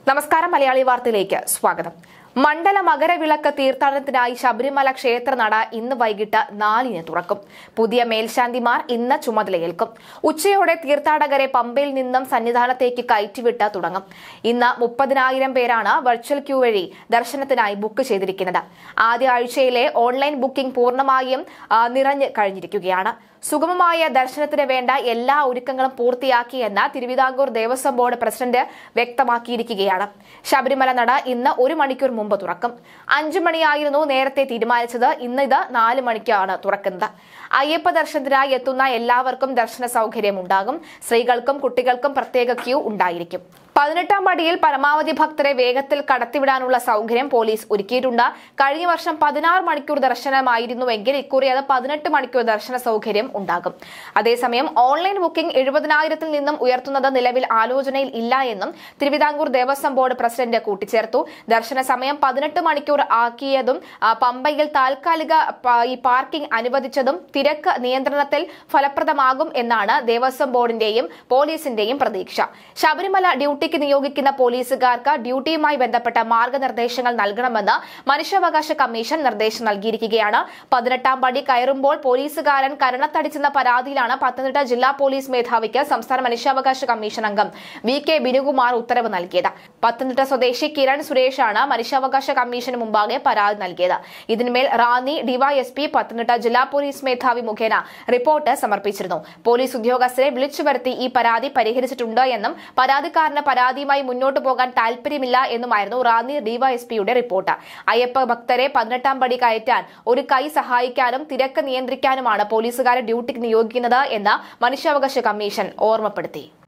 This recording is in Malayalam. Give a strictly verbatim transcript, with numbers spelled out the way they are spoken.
നമസ്കാരം മലയാളി വാർത്തയിലേക്ക് സ്വാഗതം. മണ്ഡല മകരവിളക്ക് തീർത്ഥാടനത്തിനായി ശബരിമല ക്ഷേത്രനട ഇന്ന് വൈകിട്ട് നാലിന് തുറക്കും. പുതിയ മേൽശാന്തിമാർ ഇന്ന് ചുമതലയേൽക്കും. ഉച്ചയോടെ തീർത്ഥാടകരെ പമ്പയിൽ നിന്നും സന്നിധാനത്തേക്ക് കയറ്റിവിട്ട് തുടങ്ങും. ഇന്ന് മുപ്പതിനായിരം പേരാണ് വെർച്വൽ ക്യൂ വഴി ദർശനത്തിനായി ബുക്ക് ചെയ്തിരിക്കുന്നത്. ആദ്യ ആഴ്ചയിലെ ഓൺലൈൻ ബുക്കിംഗ് പൂർണ്ണമായും നിറഞ്ഞു കഴിഞ്ഞിരിക്കുകയാണ്. സുഗമമായ ദർശനത്തിന് വേണ്ട എല്ലാ ഒരുക്കങ്ങളും പൂർത്തിയാക്കിയെന്ന് തിരുവിതാംകൂർ ദേവസ്വം ബോർഡ് പ്രസിഡന്റ് വ്യക്തമാക്കിയിരിക്കുകയാണ്. ശബരിമല നട ഇന്ന് ഒരു മണിക്കൂർ മുമ്പ് തുറക്കും. അഞ്ചു മണിയായിരുന്നു നേരത്തെ തീരുമാനിച്ചത്. ഇന്ന് ഇത് നാല് മണിക്കാണ് തുറക്കുന്നത്. അയ്യപ്പ ദർശനത്തിനായി എത്തുന്ന എല്ലാവർക്കും ദർശന സൗകര്യം ഉണ്ടാകും. സ്ത്രീകൾക്കും കുട്ടികൾക്കും പ്രത്യേക ക്യൂ ഉണ്ടായിരിക്കും. പതിനെട്ടാം പടിയിൽ പരമാവധി ഭക്തരെ വേഗത്തിൽ കടത്തിവിടാനുള്ള സൗകര്യം പോലീസ് ഒരുക്കിയിട്ടുണ്ട്. കഴിഞ്ഞ വർഷം പതിനാറ് മണിക്കൂർ ദർശനമായിരുന്നുവെങ്കിൽ ഇക്കുറി അത് പതിനെട്ട് മണിക്കൂർ ദർശന സൗകര്യം ഉണ്ടാകും. അതേസമയം ഓൺലൈൻ ബുക്കിംഗ് എഴുപതിനായിരത്തിൽ നിന്നും ഉയർത്തുന്നത് നിലവിൽ ആലോചനയിൽ ഇല്ല എന്നും തിരുവിതാംകൂർ ദേവസ്വം ബോർഡ് പ്രസിഡന്റ് കൂട്ടിച്ചേർത്തു. ദർശന സമയം പതിനെട്ട് മണിക്കൂർ ആക്കിയതും പമ്പയിൽ താൽക്കാലിക ഈ പാർക്കിംഗ് അനുവദിച്ചതും തിരക്ക് നിയന്ത്രണത്തിൽ ഫലപ്രദമാകും എന്നാണ് ദേവസ്വം ബോർഡിന്റെയും പോലീസിന്റെയും പ്രതീക്ഷ. ശബരിമല ഡ്യൂട്ടിക്ക് നിയോഗിക്കുന്ന പോലീസുകാർക്ക് ഡ്യൂട്ടിയുമായി ബന്ധപ്പെട്ട മാർഗനിർദ്ദേശങ്ങൾ നൽകണമെന്ന് മനുഷ്യാവകാശ കമ്മീഷൻ നിർദ്ദേശം നൽകിയിരിക്കുകയാണ്. പതിനെട്ടാം പടി കയറുമ്പോൾ പോലീസുകാരൻ കരണത്തടിച്ചെന്ന പരാതിയിലാണ് പത്തനംതിട്ട ജില്ലാ പോലീസ് മേധാവിക്ക് സംസ്ഥാന മനുഷ്യാവകാശ കമ്മീഷൻ അംഗം വി കെ ബിനുകുമാർ ഉത്തരവ് നൽകിയത്. പത്തനംതിട്ട സ്വദേശി കിരൺ സുരേഷാണ് മനുഷ്യാവകാശ കമ്മീഷന് മുമ്പാകെ പരാതി നൽകിയത്. ഇതിന്മേൽ റാന്നി ഡിവൈഎസ്പി പത്തനംതിട്ട ജില്ലാ പോലീസ് മേധാവി മുഖേന റിപ്പോർട്ട് സമർപ്പിച്ചിരുന്നു. പോലീസ് ഉദ്യോഗസ്ഥരെ വിളിച്ചു വരുത്തി ഈ പരാതി പരിഹരിച്ചിട്ടുണ്ട് എന്നും പരാതിക്കാരന് പരാതിയുമായി മുന്നോട്ട് പോകാൻ താൽപര്യമില്ല എന്നുമായിരുന്നു റാന്നി ഡിവൈഎസ്പിയുടെ റിപ്പോർട്ട്. അയ്യപ്പ ഭക്തരെ പതിനെട്ടാം പടി കയറ്റാൻ ഒരു കൈ സഹായിക്കാനും തിരക്ക് നിയന്ത്രിക്കാനുമാണ് പോലീസുകാരെ ഡ്യൂട്ടിക്ക് നിയോഗിക്കുന്നത് എന്ന് മനുഷ്യാവകാശ കമ്മീഷൻ ഓർമ്മപ്പെടുത്തി.